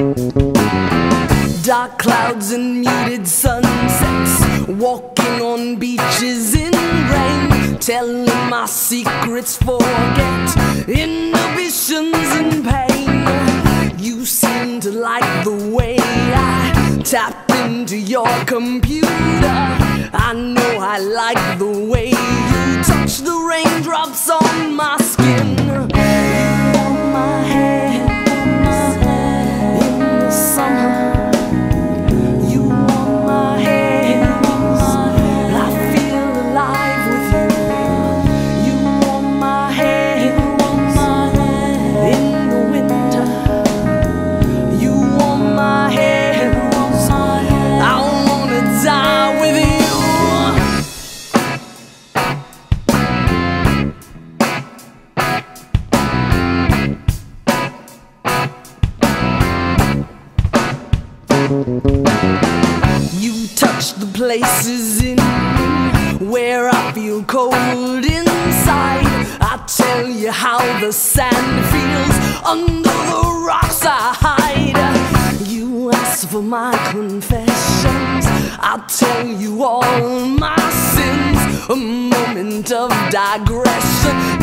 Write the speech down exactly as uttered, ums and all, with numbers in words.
Dark clouds and muted sunsets, walking on beaches in rain, telling my secrets, forget inhibitions and pain. You seem to like the way I tap into your computer. I know I like the way you touch the raindrops on my skin. You want my hand in the summer. You touch the places in me where I feel cold inside. I tell you how the sand feels under the rocks I hide. You ask for my confessions, I'll tell you all my sins. A moment of digression,